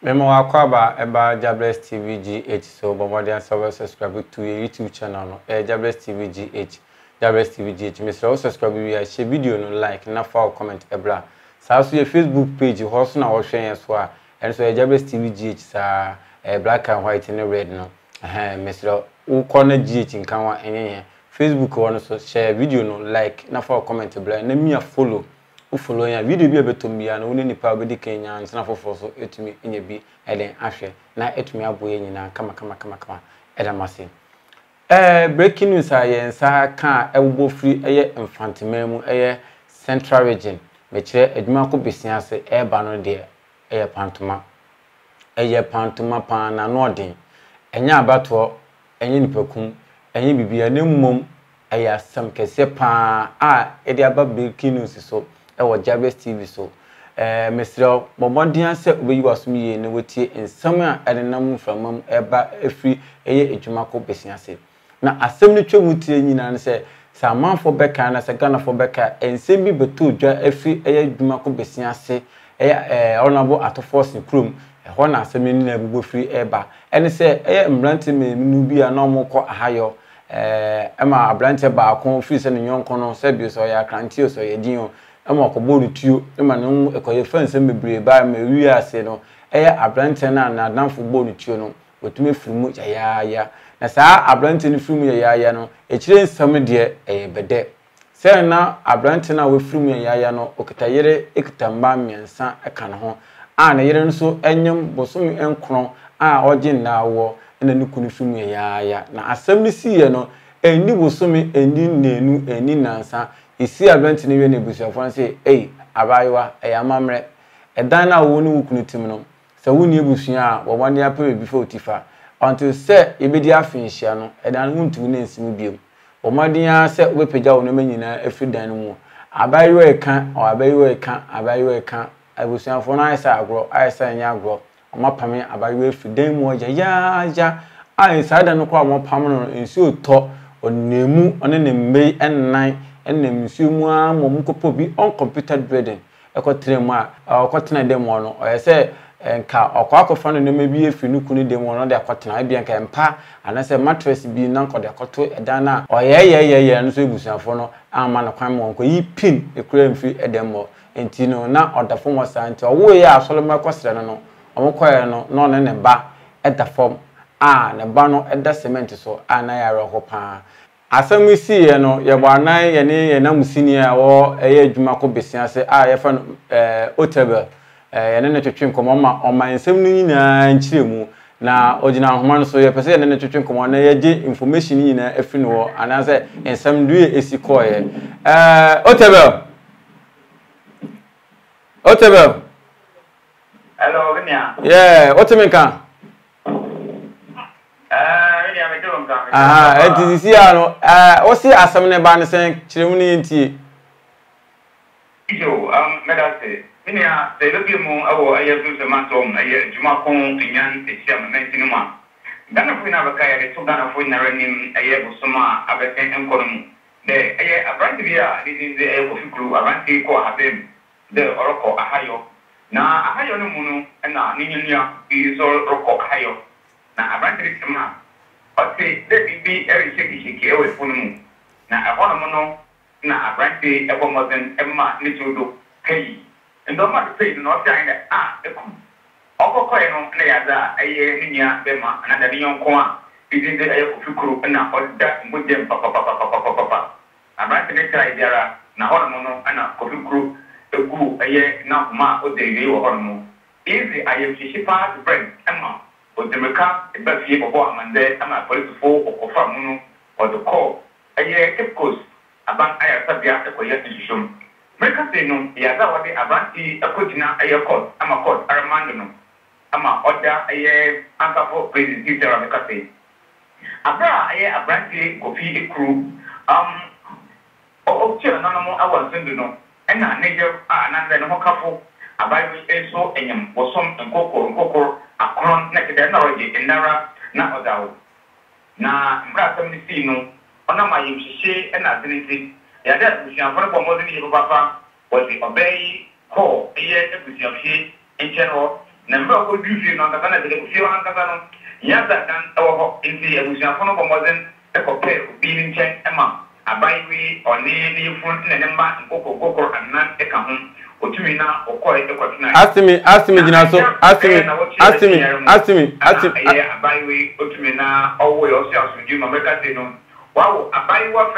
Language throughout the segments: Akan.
Memo akwaba eba Jables TV GH so bomodian subscribe to your YouTube channel no Jables TV GH Jables TV GH Mr. subscribe we share video no like na follow comment ebra sa so your Facebook page ho so na wo hwen so a and so Jables TV GH sa black and white and red no Mr. wo corner GH nkan wa enye Facebook one so share video no like na follow comment ebra na me follow follow ya video bi abetom bia na woni nipa obedi Kenya nsana fofo so etumi enye bi eden ahwe na etumi aboye nyina kama edamase breaking news ayensa ka ewbo free eye infantimemu eye central region me kire adwuma ko besiase eba no de eye pantuma pa na no den enya abato enye nipakum enye bibia na mmom eye asam kese pa a ede aba breaking news so ewo Jables TV so Mr. Bomodian se obeyi wasum ye ne wotie ensam a edenam framam eba efri eye edwumako besiase na asem ne twemu nyina ne se samanfo beka na se ganafo beka ensem bi beto dwa efri eye edwumako besiase eye honorable atoforce krom ho na asem ni na bubo free eba ene se eye mbrante menu bi a na omko ahayo ema abrante ba akon free se ne nyonko no se bi so ya kranti so ye din ama ko boru tuo ema no ekoye fanse mebre ba ma wi ase no abrante na adanfo boru tuo no otumi firimu ya na saa abrante ni firimu ya no ekire nsam de bede se na abrante na we firimu ya no okitayere ekitamba miensa eka ne ho a na yere nso enyem bosom enkron a oje na wo na ne kunu firimu ya na asem ni siye no eni bosom eni nenu eni nansa isi abrante ni we na ebusuafo say abayiwa amamre edan na wo ni wukunu tim no se wo ni ebusua a wo wan ya pe before tifa until se ebedi afinhia no edan hu ntum na nsimu biem wo madian se we pagya wo no manyina afidan mu abayiwa eka ebusuafo na ayesa agro ayesa nya agro omapame abayiwa afidan mu ya ayesa dan no kwa omapam no ensi oto onemu one ne mbei ennan enem nsumu a mom kopo bi on computer breeding ekotrem a okotena dem no oyese nka okwakofa no mebi efinu kunu dem no de akotena bia nka empa anase mattress bi na nko de akoto edan na oyeye no so ebusuafo no ama no kwan mo nko yi pin ekura mfi edem mo enti no na odafo mo sa nti owo ye asoloma kwasere no omokoye no ne ba edafom ne ba no eda cement so na yare ho pa asem isi ye no ye bwanan ye ne ye na musini a wo eye adwumako besiase a ye fa otebe ye ne twetwe nkomo ma omansem no nyina nchiremu na ogina homa no so ye pese ye ne twetwe nkomo na ye ge information nyina afi no wo anase ensem duye esi koye otebe hello Vinia otemenka etisi ano osi asem ne ba ne sen kiremu ne ntie ijo medase Vinia se lobi mu awo ayezu se mantom aye juma kon tinyan esia mentin mu dana fu na baka ya to dana fu na ranim aye busuma abeten enkonom de aye abranti bia this aye ko fikru abranti ko habem de oroko ahayo na ahayo no mu no na ninyanya bi so oroko ahayo na abranti ma okay, the be every shaky away from me. Now, I want to know now, I write the ever more than Emma Nitudo pay. And don't want to pay not saying that the Oko Koyano, Neaza, a year, Ninia, Bema, and the young Kwan, is in the air of Fuku, and now all that with them, papa. I write the next idea, now Hormono, and a coffee crew, a goo, a year, now ma, or the day or Hormo. Easy, I am Shishipa, the bread, Emma. But the recap, the best year of one and there, I'm a police for or Famuno or the call. A year, of course, about I have Sabia, a question. Mercatino, Yazawadi, Avanti, a Kutina, a year court, I'm a court, Aramandano. I'm a order, a year, Uncle for President Teacher of the cafe. Abra, a year, a brandy, coffee, crew, oh, children, no more hours, and a nigger, another no couple. Abayi eso enyam bosom nkokoro akron na kede na roje ndara na odawo na mbra sam ni si no ona ma yimhihye na adeniti ya da busian for mo de ni papa was the obey ko eye ebusian hye enchero na mbra ko dufi no kata na de fi wan kata no ya da dan ewo inti abusia fono bomoden e ko pe obi ni nchen ema abaiwi oni ni fun ne ne mba kokoko anan e ka ho otumi na okoi e ko tuna asimi gina so asimi ya abaiwi otumi na owo yo si asunju ma meka de no wow abaiwa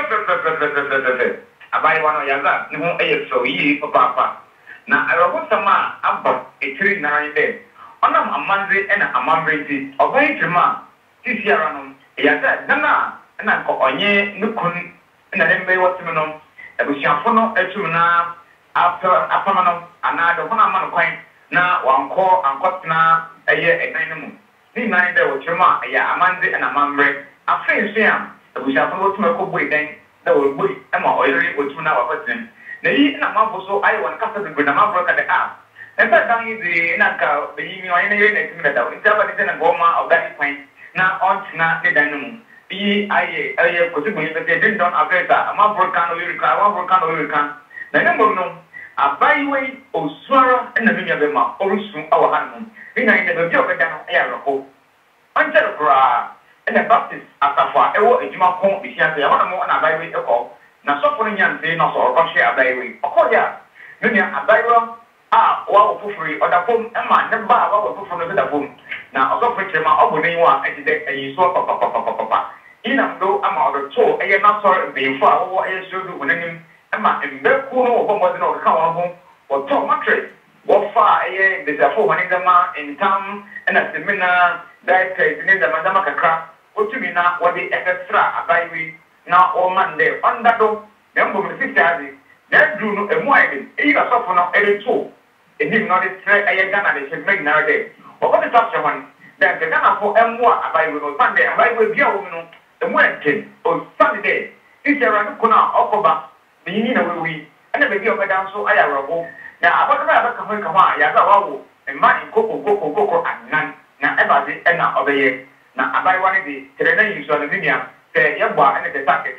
fe abaiwa no yaza ne ho e so yi papa na arogo sama aba etiri na ide onam amanze ena amamreti obai trima tisiara no yaza dana na ko onye nukun na dembe wotimi no ebusiafo no etum na apama no anado hona ma no kwan na wanko ankotna eye edan no mu ni nan de wotrima ya amanze ena amamre afenso ya ebusiafo no wotum ko boi dan da wo boi ema oyere wotum na wakotin na yi na mambo so ayi wan kasa de na mambo ka de esa dan yi de na ka be yi mi oyene yere na tim da nta ba de na goma ogani kwan na ontina de dan no mu yi aye ko ti gbe be de don afeta ama volcano yurika na ne mo no abaiwe osuara na me be ma orusu awa hanu ni na inde be obeda no ya roko ante kra ene baptist asafa ewo ejuma kon bisiante ya mo na abaiwe eko na sofo no nyante no so ko hwe abaiwe okoya dunia abaiwe wa ofufuri odafom ema ne ba wa ofufuru no odafom na osofo chema obuni wa ejide eyi so papa ina ndo ama odoto eye na so be fo awo eye sodu wonanim ama mbeku no obomo no ka wa ho oto mattress wo fa eye desafo wanidama entam na semina diet ni da madama kakra otumi na wode extra abaiwi na o mande ondado dembo mfitiazi na du no emu aide eyi ga sofo no ereto enim no de tre eye gana de shemeg na de obodo tapse wan dan de gana fo emu abaiwi no sande abaiwi bia wo no emu ente o Sunday isera no kuna okoba yini na wewi ana be bi obeda nso aya robo na abakaba abaka ho kama ya za wawo emma nkoko anan na ebaze na obeye na abaiwa ne de terena yiso na binia te yegba ene te take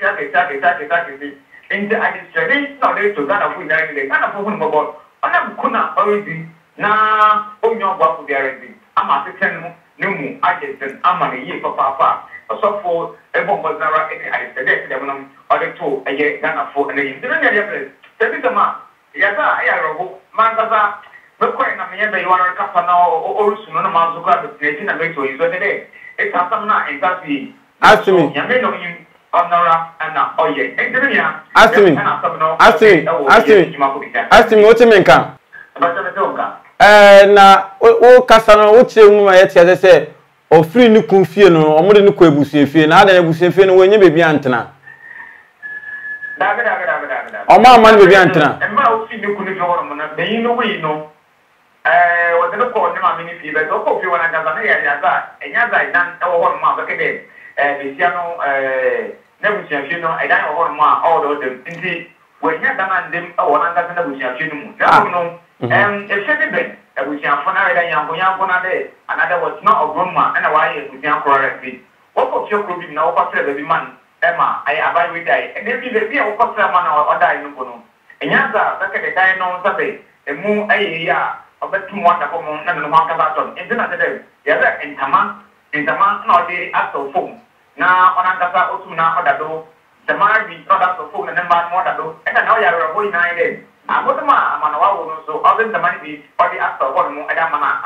inte adi stredi na de to gana fu na ile gana fu hu mbobo ona kuna already na onyo gwa fu biare bi ama teten mu ne mu agenten ama ne yi papa osofo ebo mbazara ene adi stredi te mu ode to eye gana fu ene yi ndene ya bre tebi kama ya za aya robo mangaza bekwe na meye be ywana kapa na orusu no ma zuka be tina be to yizo de e ta samna e ta fi asimi ya me no yin onora ana oye e ndene ya asimi wote menka na o kasa no wo kire mu ma yete ase o free ni kun fie no o mo de ni ko ebusu fie na ada ebusu fie no wenye bebi antena daga ọma ama ni bebi antena emma o fi ni kun ni woro mo na be yin no we no wo de ko ni ma mini fie be do ko fie wana gaza na ya za enya za idan e wo woro ma be ke de be sia no na busia fie no idan wo woro ma all do dem nti we nya dana ndem e wo na gaza na busia fie no mu na no e se be busia fo na idan yanko na de another was not a grandma and why e busia correct bi wo ko fie ko bi na wo ko fie be man Emma, I abide with die, and then the beer of Costaman or die no bono. And Yaza, back at the die no Saturday, a moon a year, of the 2 wonderful moon and the mark about in another day. Yaza in Tama, not the actual phone. Now on Angasa Osuna or the door, the man be product of phone and then more than do, and now you are going 9 days. I put the man, Manawa, so other the money be or the actor one more Adamana.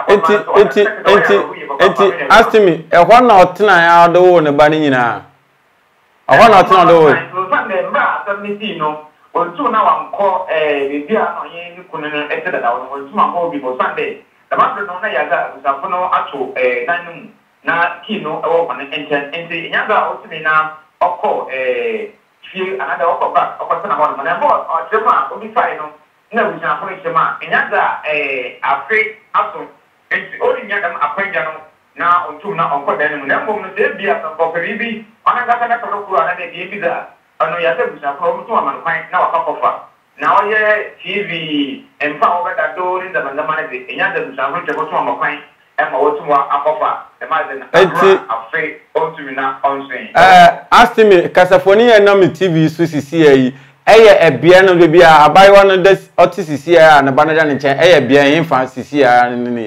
Ask me, a 1 or 10 hour door on the bunny now. I want to know the Sunday, no, or 2 now. Call the dear on you couldn't enter that I was 2 more people Sunday. The master no Yaga, Sapono, Acho, 9 na Kino, open and the Yaga also now, or call few another offer back of a son and or Jema, will be fine. No, we shall finish the man. And Yaga, afraid, also, and only Yagam, a friend. Na ontuna onko denu na mo no de bia so ko ribi ona ga kana ko ku ana de biza ono ya se busa ko mutu ama kwan na wakakofa na oye TV emfa obeda do ri da banda mana de enya da busa ko te ko tu ama kwan e ma wotu wa akofa e ma de na afi ontumi na onsen astimi kasafoni ya na mi TV so sisi yi eye ebia no de bia abai wa no de otisisi ya na banaja ne chen eye bia yin fa sisi ya ne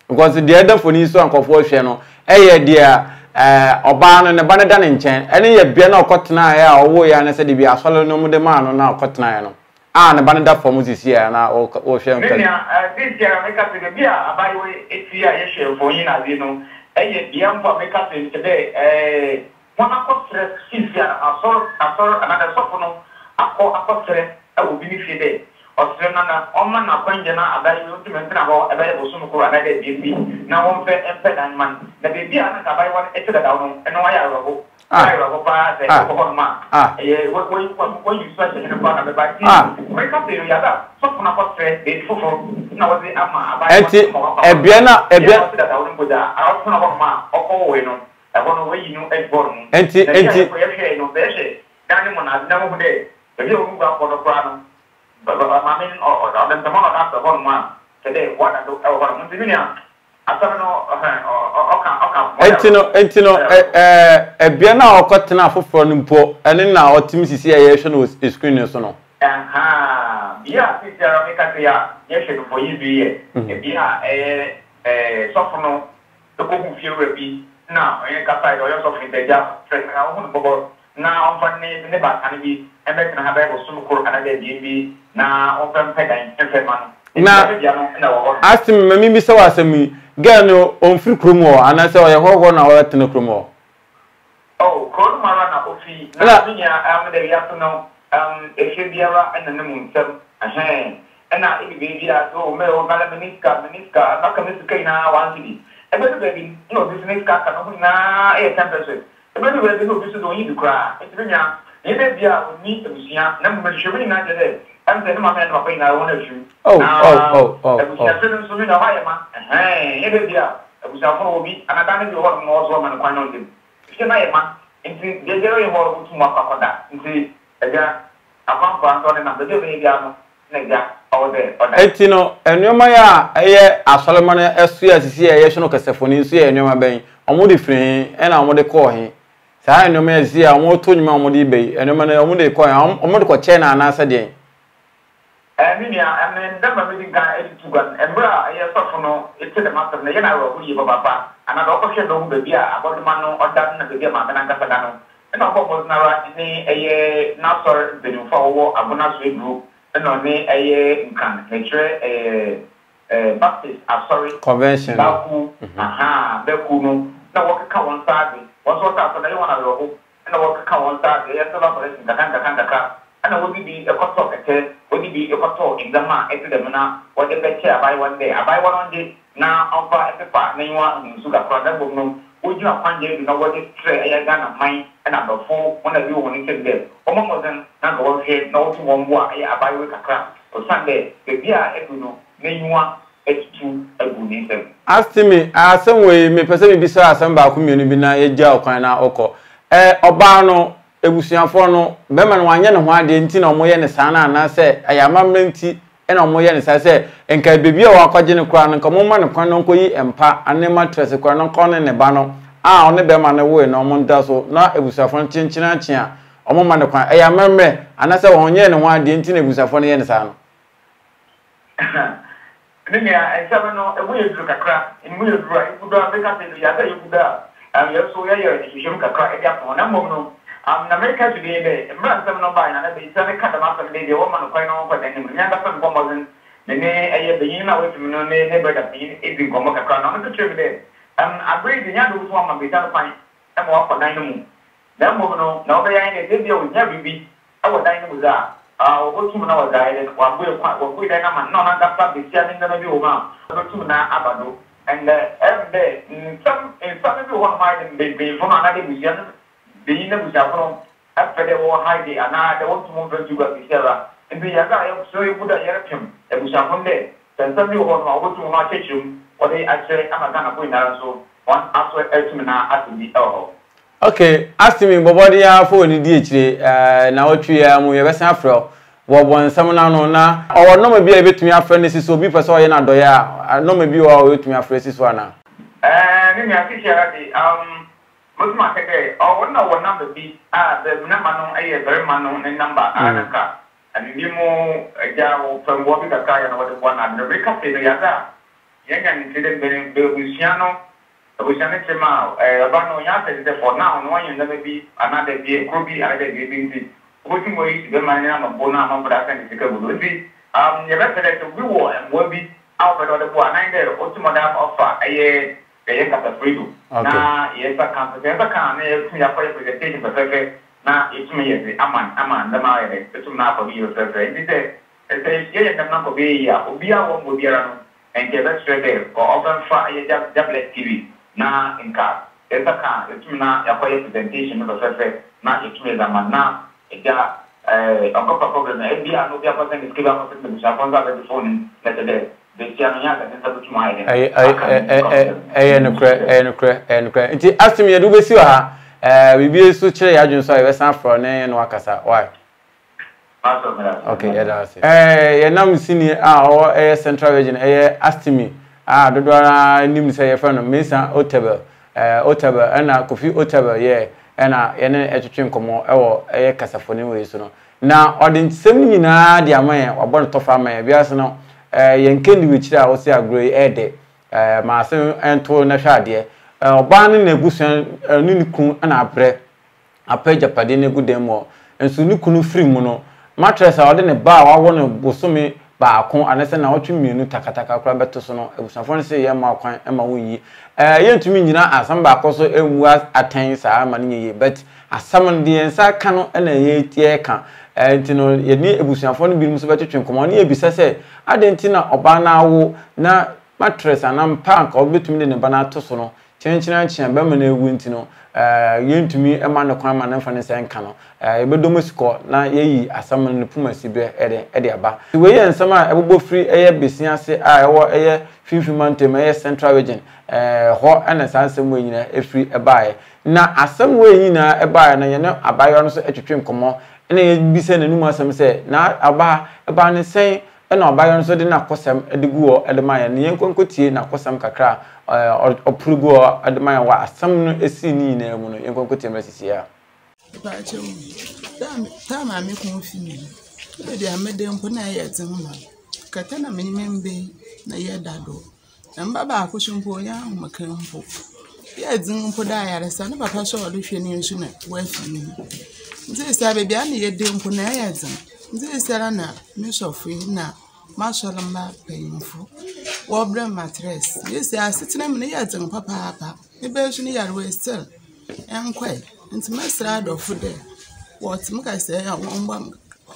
because the other for so ankofo hwe no eye dia oba no ne ba ne da ne nchen ene ye bia na okotena ya owo ya na se de bia asole no mu de ma no na okotena ya no ne ba ne da for mu sisi ya na o hwe nka this year make up the bia abayo etia ye hwe for yin ade no eye bia mfa make up today wana ko stress sisi ya asor another sofo no akọ stress e wo bi ni fie de osire na ọma na kwanje na abayi otu mentra ho abayi bosu mukuru anade bibi na won fe empe dan man na bibi ana ka abayi wan ete da dawo eno wa ya rogo rogo pa se ko ma wo you switch in pa na be ba ti we ka pe ya da so na ko stress de fofo na wo di ama abayi enti ebia da dawo ngo da a so na ko ma okọ we no e bo no we yi no e bo no enti ko ye hwe no be hwe dan mo na mo de ebi o mu gba ko do kwa no I mean, or the tomorrow after 1 month today, what I do, what I'm doing now. I don't know, okay, Biana or cotton off from Nimpo, and then now optimism was a screen or so. Yeah, sister, make a clear, yes, for you, be a sophomore, the book feel repeat. Now, I can't find all your software, they just now on funny in the back and be and make an have some cool and a GB now open pedan and man. Now, ask him, maybe so as me, girl, on free crumo, and I saw a whole 1 hour to no crumo. Oh, call Marana Ofi, I'm the afternoon, a Shibiara and the moon, a hand, and I baby, oh, Mel, Minisca, Bacamisca now, one city. A better baby, no, this next car can now a temperature. Maybe we do this to you cry. It's been ya. Maybe I would need to see ya. Number sure not today. I'm the man of pain I want to shoot. Oh. So we know why, man. Hey, maybe I was a whole week and I can't do what more woman and find on him. If you're not, man, into the very more to walk up on that. Into again, I can't find on the baby. Etino enwoma ya eye Solomon SUS si eye hwe no kasefoni so ye enwoma ben omode firi na omode ko he saa enwoma ya si a omoto nyuma omode be enwoma na omode ko he omode ko che na anasa de Minia and then my meeting guy to gun and bra eye sofo no ete the master na ye na ro yi baba ana do ko hwe do be bia about man no odan na be bia ma na kasa da no na ko na ra ni eye na sor be no for wo abona so group no ni eye nkan nature Baptist sorry convention baku baku no na work ka one side was what after na you want to go na work ka one side ya so ba person ka ana wo bi e ko talk ete wo bi e ko talk exam ete dem na wo de be chair by one day abai one day na offer ete pa na you want to ga product bo no wo ji akwanje na wo de tre ya ga na man na do fo wona bi wo ni tebe o mo mozen na go he na wo tu wo mwa ya abai we kakra o Sunday be bia e du no na yiwa etu agu ni sem astimi asem we me pese me bisa asem ba ku mienu bi na ye gya okwan na okọ oba no ebusuafo no be ma no wanye ne ho ade nti na omoye ne saa na na se ayamamra nti na omoye ne saa se enka bebi a wakwaje ne kura no nka mo ma ne kwan no nkoyi empa ane matress kura no nko ne ba no one be ma ne wo na omo nda so na ebusuafo no chinchina chia omo ma ne kwan ayamamra ana se wonye ne ho ade nti na ebusuafo no ye ne saa no Ninia ensema no ebuye duru kakra emu ye duru ibudo America te ya da ibuda yeso ye ehihim kakra e dia ko na mom no na America today be mra nsem no ba na be isane kada ma fa de wo ma no kwai no kwa de ni nya da fa ko mo zen ne eye be yin na we tumi no ne be da bi e bi ko mo kakra na no ke trebe de abri de nya do so ma be ta fan e mo kwa dan no mu na mom no na obe ya ne de bi o nya bibi e wo dan no mu za obotum na wagaile wagwe na man no na gapa besia ni na bi o ma obotum na abado and every day some bi won my be for na de besia be na besia from after the war high day ana de want to move to besia ra bi ya ga yo so you buda yere pem e besia from there some bi won ma obotum na chechum o dey actually amaga na boy na so one after etum na atubi Okay, ask me bobodi ya phone di echire na otwi ya mu ye besa afro wo bonsam na no na o no ma bia betumi afre ne siso bi pese o ye na do ya no ma bi o betumi afre siso ana ni mi akishara di mutuma keke o wona number bi the number no aye very man no ne number anaka ani mu ja o fambo bi kaka ya no wo de bona de reka se no ya za yanya ni tede be busiano busiano tema abano nya tede for now no anya na bi another bi krobi another bi bi obi mo yi be man na mo na ma bra kan tika bu bi ye be tede to bi wo en wo bi out of the bo anan there otumo da offer aye kata fredo na ye sa kan na ye ya for presentation perfect na itumi ye aman da ma ye itumi na for you perfect this is ye na ko be ya obi a wo mo biara no and get that straight there or open for a Jablet TV na in car. It's a car, it's not a presentation of the not it's me that man now. It's a couple program. Every I know the person is given up to the Japan phone that day. They see and it's my and cry. Ask me, do we see her? We be so chill. I just saw a Western for and Wakasa. Why? Okay, yeah, that's it. Yeah, now we see our Central Region. Asked me, the door name say a friend of Mesa Otaba, and Kofi Otaba, yeah, and a train come or a Casafoni way, so now, or the same in the Amaya or Bon Tofama, Biasano, Yankin, which I was a grey Ede, Marcel and to Nashadia, Barney Negusan, Nunicum, and a page of Padine good demo, and Sunukunu free mono. Mattress I didn't bar I want to bosumi ba kon anese na otwe mienu takataka kra beto so no ebusafo se ye ma kwan e ma woyi yentumi nyina asam ba koso emu aten sa ma ne but asam de ensa ka no na ye tie ka ntino ye ni ebusafo no bi mu so betwetwe komo ne ebisa se adenti na oba na awo na mattress anam pank obetumi de ne bana to so no chenchina ba ma na ewu ntino yentumi e ma no kwan ma na fa ne se nka no ebedomusiko na yeyi asam no puma sibe ede aba we ye nsama ebobo free eye besia se a ewo eye finfimantem eye Central Region ho ana sansem we nyina efri ebae na asam we nyina ebae na ye ne abayo no so etwetwe nkomo na ye bise nanum asam se na aba ne sen na abayo no so de na kosam ediguo edemaye ne yenkonkotie na kosam kakra opurugo edemaye wa asam no esi ni na mu no yenkonkotie mresisia Pacho, damn, I make one female. They are made them put a yet and woman. Catana minimum bay, na ye dado. And Baba cushion for young Macampo. Yet, Zing put I had a son of a passion or Lucian sooner, west for me. This I be only a dim for Nayazan. This Anna, Miss of Free now, Marshall and Mark painful. Warbler mattress. Yes, they are sitting in the yards and papa. The bells in the yard way still. And quite. Into my strad of food there. What make I say? I want one.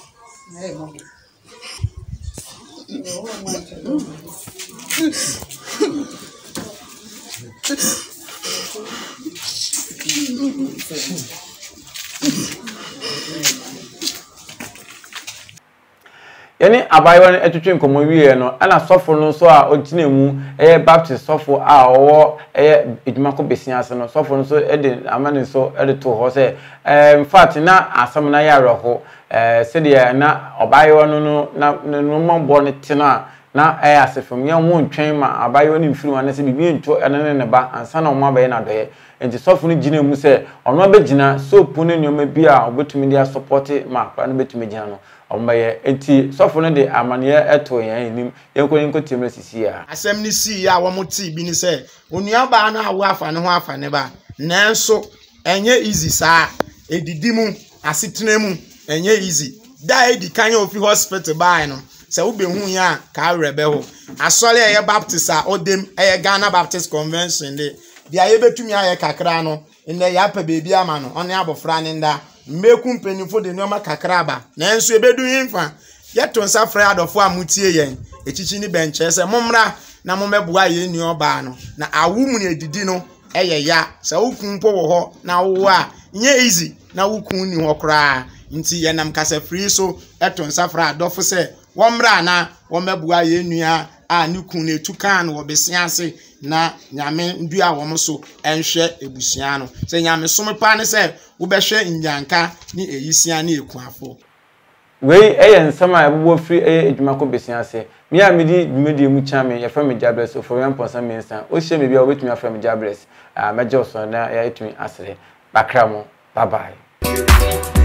Yani abayiwa etwetwe nkomo wiye no ana sofo no so a otinemu Baptist sofo a owo edwumako besia se no sofo no so amane so to ho se in fact na asam na yareho se de na abayiwa no no mombo ne tena na asefom ye ho ntwen ma abayiwa ni mfiri wana se bibi nto ene ne ba ansa na omo abaye na doye enti sofo no gina mu se ono abegina soap no nyoma bi a obetumi dia support ma pa no betumi gina no ombaye enti sofo no de amane eto yan enim yenko timre sisi a asem ni si ya wo moti bi ni se onua ba na awo afa ne ho afa ne ba nanso enye easy sa edidimu asetenemu enye easy da edi kan ofi hospital ba no se wo behu ya ka rebe ho asole eye Baptist a odem eye Ghana Baptist Convention de bia ye betumi aye kakra no ene ya pa bebi ama no one abofra ne nda mmeku mpenifo de nyoma kakra ba nanso ebedu yimfa yeto nsa fra adofo amutie yen echichi ni benche se momra na momebua ye ni oba no na awumu ne edidi no eye ya se ukunpo wo ho na wo a nye easy na wukun ni ho kra nti ye nam kasa free so eto nsa fra adofo se womra na womebua ye nua a nikun na etukan wo besiase na nyame ndua wo so enhwe ebusia no se nyame som pa ne se wo behwe nyanka ni eyisia na ekuafo we nsama ebobo free edwumako besiase me a medi dwumedi mu chame ye from Jables for 1.7 minutes o hye me bia obetumi afram Jables meje so na ya etumi asere bakramo bye bye